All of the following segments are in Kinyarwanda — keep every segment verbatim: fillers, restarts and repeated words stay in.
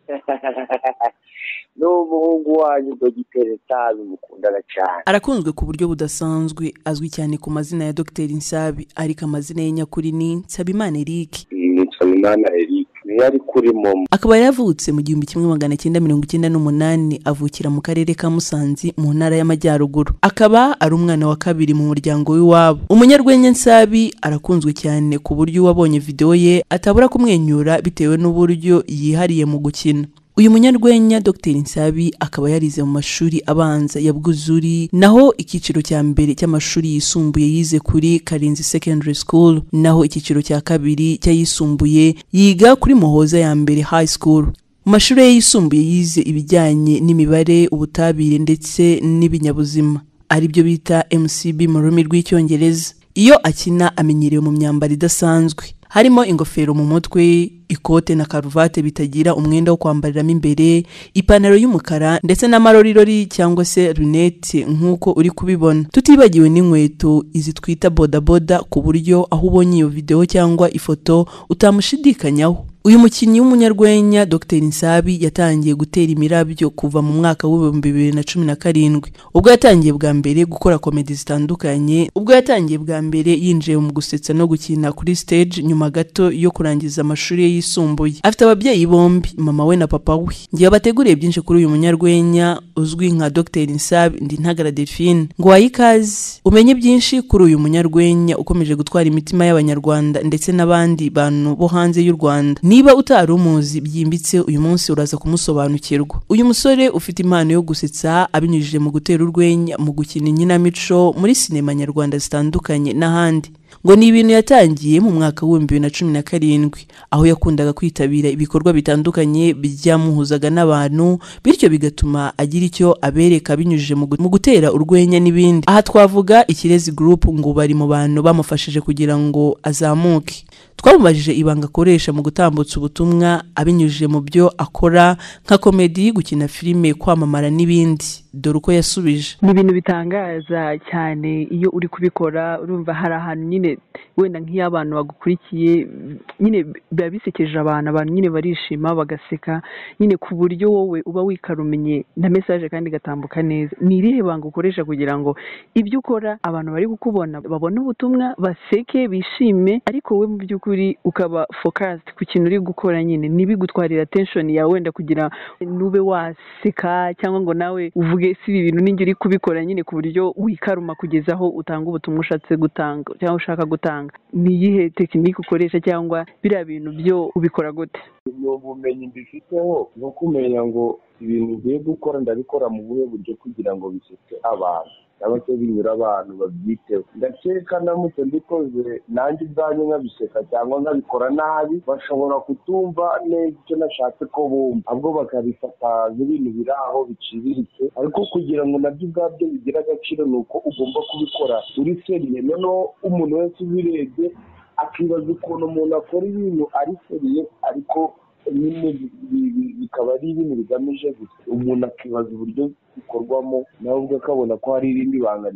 n'umuhungu wanyu Dogiteri Nsabi mukundana cyane. Arakunzwe ku buryo budasanzwe, azwi cyane ku mazina ya Dogiteri Nsabi, ariko amazina ye nyakuri ni Nsabimana Eric. Nsabimana Eric yari kuri momo. Akaba yavutse mu gihumbi kimwe magana cyenda mirongo icyenda n'umunani, avukira mu karere ka Musanze mu ntara y'Amajyaruguru. Akaba ari umwana wa kabiri mu muryango w'iwabo. Umunyarwenya Nsabi arakunzwe cyane ku buryo wabonye video ye atabura kumwenyura bitewe n'uburyo yihariye mu gukina. Uyu munyarwenya Dogiteri Nsabi akaba yarize mu mashuri abanza ya Bwuzuri, naho ikiciro cya mbere cy'amashuri yisumbuye yize kuri Karinzi Secondary School, naho ikiciro cya kabiri cyayisumbuye yiga kuri Muhoza ya mbere High School. Mu mashuri ye yisumbuye yize ibijyanye n'imibare, ubutabire ndetse n'ibinyabuzima, ari byo bita M C B mu rurimi rw'icyongereza. Iyo akina amenyerewe mu myambaro idasanzwe, harimo ingofero mu mutwe, ikote na karuvate bitagira umwenda wo kwambariramo imbere, ipantaro y'umukara ndetse n'amarorirori cyangwa se lunette nk'uko uri kubibona. Tutibagiwe n'inkweto izi twita boda boda, ku buryo aho ubonye iyo video cyangwa ifoto utamushidikanyaho. Uyu mukinnyi w'umunyarwenya Dogiteri Nsabi yatangiye gutera imirabyo kuva mu mwaka w'ibihumbi bibiri na cumi na karindwi, ubwo yatangiye bwa mbere gukora komedi zitandukanye. Ubwo yatangiye bwa mbere yinjiye mu gusetsa no gukina kuri stage nyuma gato yo kurangiza amashuri ye yisumbuye. Afite ababyeyi bombi, mama we na papa we. Ngiye bateguriye byinshi kuri uyu munyarwenya uzwi nka Dogiteri Nsabi, ndi Ntagara Delphine. Ngo wayikaze umenye byinshi kuri uyu munyarwenya ukomeje gutwara imitima y'Abanyarwanda ndetse n'abandi bantu bo hanze y'u Rwanda. Niba utari umuzi byimbitse, uyu munsi uraza kumusobanukirwa. Uyu musore ufite impano yo gusetsa abinyujije mu gutera urwenya, mu gukina inkinamico muri sinema nyarwanda zitandukanye n'ahandi. Ngo ni ibintu yatangiye mu mwaka w'ibihumbi bibiri na cumi na karindwi, aho yakundaga kwitabira ibikorwa bitandukanye byamuhuzaga n'abantu, bityo bigatuma agira icyo abereka binyujije mu gutera urwenya n'ibindi. Aha twavuga Ikirezi Group, ngo bari mu bantu bamufashije kugira ngo azamuke. Twamubajije ibanga akoresha mu gutambutsa ubutumwa abinyujije mu byo akora nka komedi, gukina filime, kwamamara n'ibindi. Dore uko yasubije. Ni ibintu bitangaza cyane iyo uri kubikora, urumva hari ahantu nyine wenda nk'iyo abantu bagukurikiye nyine biba bisekeje abantu, abantu nyine barishima bagaseka nyine ku buryo wowe uba wikarumenye na message kandi gatambuka neza. Ni irihe banga ukoresha kugira ngo ibyo ukora abantu bari kukubona babone ubutumwa, baseke, bishime, ariko we mu by'ukuri ukaba focused ku kintu uri gukora nyine nibigutwarira attention yawe wenda kugira nube waseka cyangwa ngo nawe uvuge si ibi bintu ninjye uri kubikora nyine ku buryo wikaruma kugeza aho utanga ubutumwa ushatse gutanga cyangwa ushaka gutanga. Ni iyihe tekinike ukoresha cyangwa biriya bintu byo ubikora gute? Ubumenyi mbifiteho no kumenya ngo ibintu ngiye gukora ndabikora mu buhe buryo kugira ngo biseke abantu, cyangwa se binyura abantu babyiteho. Ndakeka ndamutse mbikoze nanjye ubwanjye nkabiseka cyangwa nkabikora nabi, bashobora kutumva neza icyo nashatse ko bumva, ahubwo bakabifata nk'ibintu biri aho biciriritse. Ariko kugira ngo nabyo ubwabyo bigire agaciro ni uko ugomba kubikora uri seriye. Noneho umuntu wese ubirebye akibaza ukuntu umuntu akora ibintu ari seriye, ariko nyine bikaba ari ibintu bigamije gusa. Umuntu akibaza uburyo bikorwamo, nawe ubwo akabona ko hari irindi banga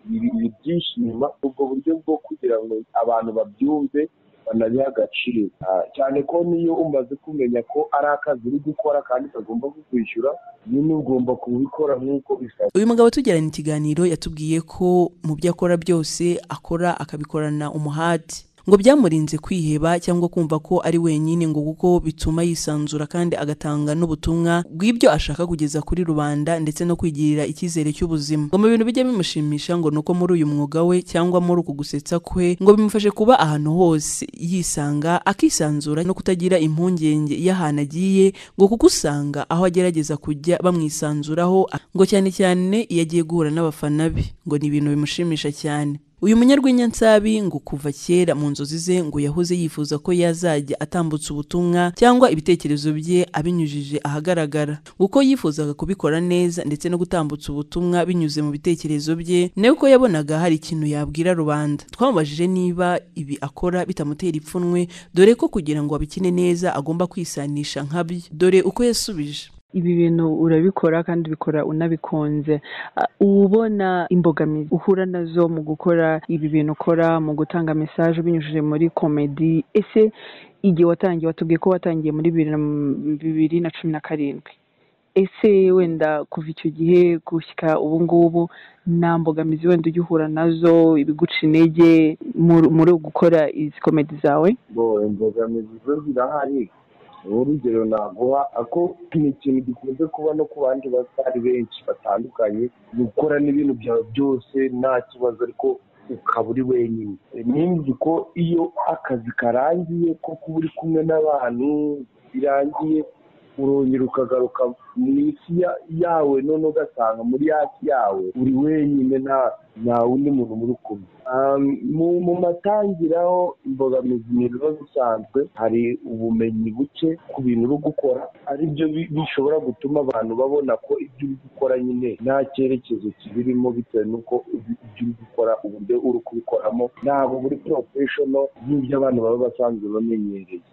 byinshi inyuma. Ubwo buryo bwo kugira ngo abantu babyumve banabiha agaciro, cyane ko niyo umaze kumenya ko ari akazi uri gukora kandi kagomba kukwishyura, nyine ugomba kubikora nk'uko bisaba. Uyu mugabo tugirana ikiganiro yatubwiye ko mu byo akora byose akora akabikorana umuhati, ngo byamurinze kwiheba cyangwa kumva ko ari wenyine, ngo kuko bituma yisanzura kandi agatanga n'ubutumwa bw'ibyo ashaka kugeza kuri rubanda ndetse no kwigirira icyizere cy'ubuzima. Ngo mu bintu bijya bimushimisha ngo nuko muri uyu mwuga we cyangwa muri uku gusetsa kwe ngo bimufashe kuba ahantu hose yisanga, akisanzura no kutagira impungenge y'ahantu agiye, ngo kuko usanga aho agerageza kujya bamwisanzuraho, ngo cyane cyane iyo agiye guhura n'abafana be, ngo ni ibintu bimushimisha cyane. Uyu munyarwenya Nsabi ngo kuva kera mu nzozi ze ngo yahoze yifuza ko yazajya atambutsa ubutumwa cyangwa ibitekerezo bye abinyujije ahagaragara, kuko yifuzaga kubikora neza ndetse no gutambutsa ubutumwa binyuze mu bitekerezo bye, nuko yabonaga hari ikintu yabwira rubanda. Twamubajije niba ibi akora bitamutera ipfunwe, dore ko kugira ngo abikine neza agomba kwisanisha nkabyo. Dore uko yasubije. Ibi bintu urabikora kandi bikora unabikunze, ubona imbogamizi uhura nazo mu gukora ibi bintu ukora, mu gutanga message binyujije muri comedy? Ese igihe watangiye watubwiye ko watangiye muri bibiri na cumi na karindwi, ese wenda kuva icyo gihe gushyika ubu ngubu nta mbogamizi wenda ujya uhura nazo ibiguca intege muri gukora izi komedi zawe? Bo imbogamizi zo zirahari, urugero naguha ako ni ikintu gikunze kuba no ku bandi basitari benshi batandukanye, gukora n'ibintu byawe byose nta kibazo ariko ukaba uri wenyine. Nimba ko iyo akazi karangiye ko kuba uri kumwe n'abantu birangiye, urongera ukagaruka mu isi yawe, none ugasanga muri hasi yawe uri wenyine, nta wundi muntu muri kumwe. Mu matangiraho imbogamizi ni biba bisanzwe, hari ubumenyi buke ku bintu uri gukora, ari byo bishobora gutuma abantu babona ko ibyo uri gukora nyine nta cyerekezo kibirimo, bitewe n'uko ibyo uri gukora uburyo uri kubikoramo ntabwo buri porofeshono nk'ibyo abantu baba basanzwe bamenyereye.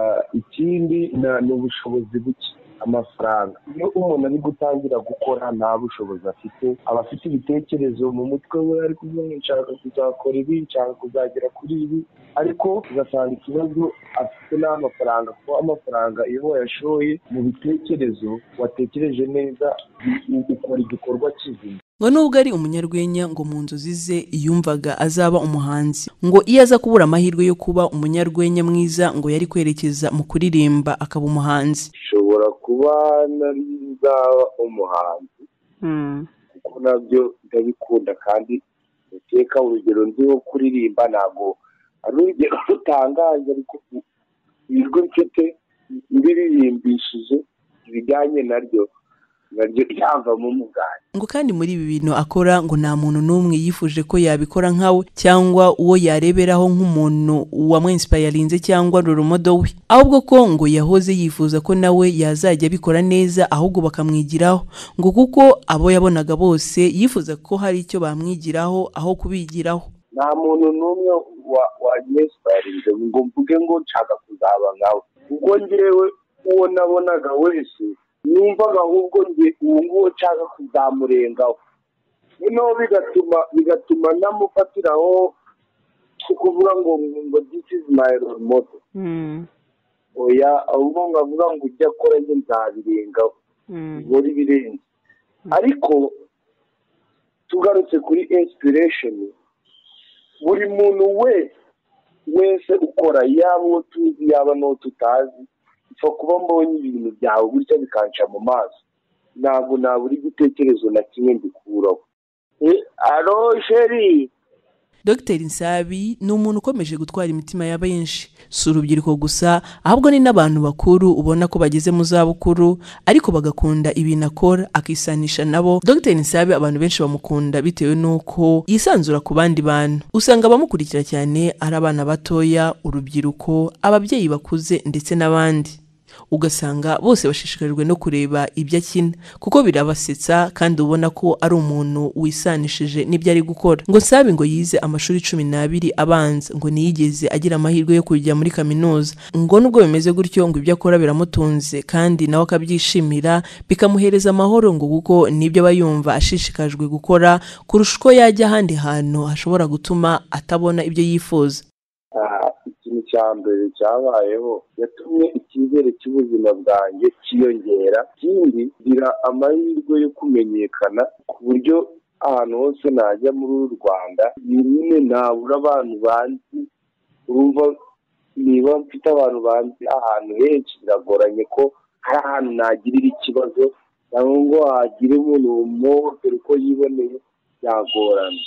Ikindi ni ubushobozi buke, amafaranga. Iyo umuntu ari gutangira gukora nta bushobozi afite, aba afite ibitekerezo mu mutwe we, ari kuvuga ngo nshaka kuzakora ibi, nshaka kuzagera kuri ibi, ariko ugasanga ikibazo afite n'amafaranga, kuko amafaranga iyo wayashoye mu bitekerezo watekereje neza ukora igikorwa kizima. ngo nubwo ari umunyarwenya ngo mu nzozi ze yumvaga azaba umuhanzi, ngo iyo aza kubura amahirwe yo kuba umunyarwenya mwiza ngo yari kwerekeza mu kuririmba akaba umuhanzi. Ushobora kuba nari nzaba umuhanzi kuko nabyo ndabikunda, kandi uteka urugero nziho kuririmba ntabwo ari urugero rutangaje, ariko ijwi mfite mbiririmbishije ibijyanye naryo naryo ryavamo umugani. ngo kandi muri ibi bintu akora ngo nta muntu n'umwe yifuje ko yabikora nkawe cyangwa uwo yareberaho nk'umuntu wamwinsipayarinze cyangwa rurumodo we, ahubwo ko ngo yahoze yifuza ko nawe yazajya abikora neza ahubwo bakamwigiraho, ngo kuko abo yabonaga bose yifuza ko hari icyo bamwigiraho aho kubigiraho. Nta muntu n'umwe wanyinsipayarinze ngo mvuge ngo nshaka kuzaba nkawe, ubwo njyewe uwo nabonaga wese numvaga ahubwo njye uwo nguwo nshaka kuzamurengaho, noneho bigatuma bigatuma namufatiraho kuvuga ngo ngo this is my role model. Oya, ahubwo ngavuga ngo ujya akora njye nzabirengaho, muri birenze. Ariko tugarutse kuri inspiration, buri muntu wese wese ukora, yaba uwo tuzi yaba n'uwo tutazi, upfa kuba mbonye ibintu byawe gutya bikanca mu maso, ntabwo nabura igitekerezo na kimwe mbikuraho. Alo sheri. Dr Nsabi ni umuntu ukomeje gutwara imitima ya benshi, si urubyiruko gusa ahubwo ni n'abantu bakuru ubona ko bageze mu zabukuru ariko bagakunda ibintu akora akisanisha nabo. Dr Nsabi abantu benshi bamukunda bitewe n'uko yisanzura ku bandi bantu, usanga abamukurikira cyane ari abana batoya, urubyiruko, ababyeyi bakuze ndetse n'abandi, ugasanga bose bashishikarijwe no kureba ibyo akina kuko birabasetsa kandi ubona ko ari umuntu wisanishije n'ibyo ari gukora. Ngo Nsabi ngo yize amashuri cumi n'abiri abanza, ngo niyigeze agira amahirwe yo kujya muri kaminuza, ngo nubwo bimeze gutyo ngo ibyo akora biramutunze kandi nawe akabyishimira bikamuhereza amahoro, ngo kuko nibyo aba yumva ashishikajwe gukora kurusha uko yajya ahandi hantu hashobora gutuma atabona ibyo yifuza. Ikintu cya mbere cyabayeho yatumye icyizere cy'ubuzima bwanjye cyiyongera, ikindi ngira amahirwe yo kumenyekana ku buryo ahantu hose najya muri uru Rwanda nyine nabura abantu banzi. Urumva niba mfite abantu banzi ahantu henshi biragoranye ko hari ahantu nagirira ikibazo cyangwa ngo hagire umuntu wumve uko yiboneye, byagorana.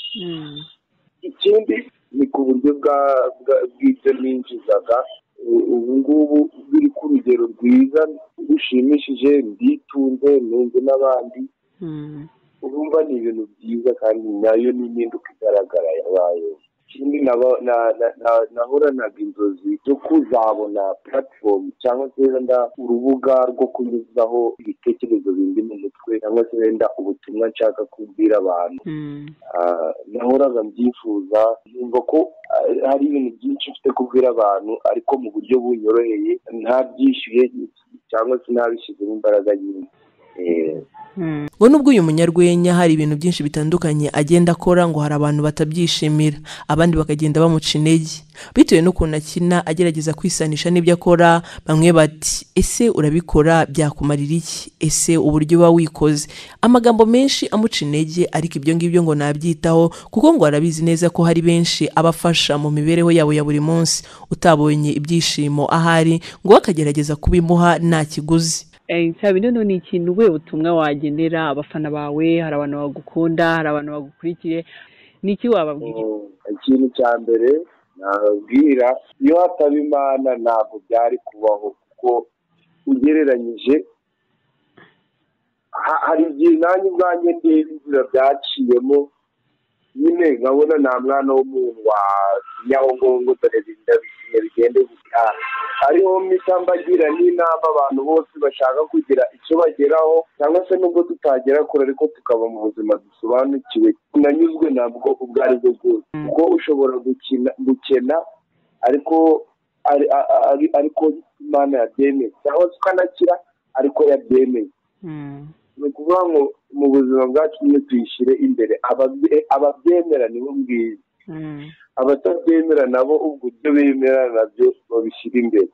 Ikindi ni ku buryo bw'ibyo ninjizaga, ubu ngubu biri ku rugero rwiza rushimishije, nditunze nunze n'abandi. Urumva ni ibintu byiza kandi nayo ni impinduka igaragara yabayeho. Ikindi nahoranaga inzozi zo kuzabona platform cyangwa se wenda urubuga rwo kunyuzaho ibitekerezo bindi mu mutwe cyangwa se wenda ubutumwa nshaka kubwira abantu. Nahoraga mbyifuza, numva ko hari ibintu byinshi mfite kubwira abantu ariko mu buryo bunyoroheye, ntabyishyuye cyangwa se ntabishyizemo imbaraga nyinshi. ngo nubwo uyu munyarwenya hari ibintu byinshi bitandukanye agenda akora ngo hari abantu batabyishimira, abandi bakagenda bamuca intege bitewe n'ukuntu akina agerageza kwisanisha n'ibyo akora. Bamwe bati ese urabikora byakumarira iki, ese uburyo uba wikoze, amagambo menshi amuca intege. Ariko ibyo ngibyo ngo nabyitaho kuko ngo arabizi neza ko hari benshi abafasha mu mibereho yabo ya buri munsi, utabonye ibyishimo ahari ngo bakagerageza kubimuha nta kiguzi. Nsabi none ni ikintu we ubutumwa wagenera abafana bawe? Hari abantu bagukunda, hari abantu bagukurikiye, niki wababwira? Ikintu cya mbere nababwira, iyo hataba Imana ntabwo byari kubaho, kuko ugereranyije hari igihe nanjye ubwanjye ndeba inzira byaciyemo, nyine nkabona nta mwana w'umuntu wasinyaho ngo ngo dore bigende gutya. Hariho mitambagira n'inama abantu bose bashaka kugira icyo bageraho, cyangwa se nubwo tutagera kure ariko tukaba mu buzima dusobanukiwe, nanyuzwe nabwo ubwo ari bwo bwose, kuko ushobora gukina gukena ariko ariko Imana yabyemeye, cyangwa se ukanakira ariko yabyemeye. Ni ukuvuga ngo mu buzima bwacu nyine tuyishyire imbere, ababyemera nibo bwiza, abatabyemera nabo ubwo ibyo bemera nabyo babishyira imbere.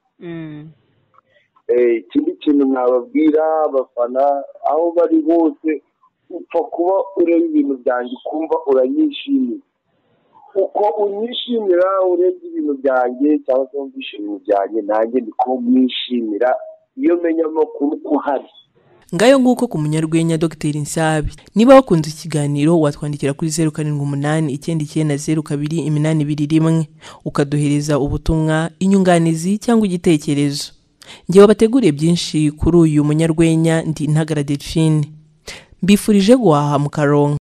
Ikindi kintu nababwira abafana aho bari hose, upfa kuba ureba ibintu byanjye ukumva uranyishimiye, uko unyishimira urebye ibintu byanjye cyangwa se wumvishe ibintu byanjye, nanjye niko mwishimira iyo menya amakuru ko hari. Ngayo nguko ku munyarwenya Dr Nsabi. Niba wakunze ikiganiro watwandikira kuri zeru karindwi umunani icyenda icyenda zeru kabiri iminani ibiri rimwe ukaduhereza ubutumwa, inyunganizi cyangwa igitekerezo. Ngewe bateguriye byinshi kuri uyu munyarwenya, ndi Ntagara Delphine. Mbifurije guhaha mu Karongi.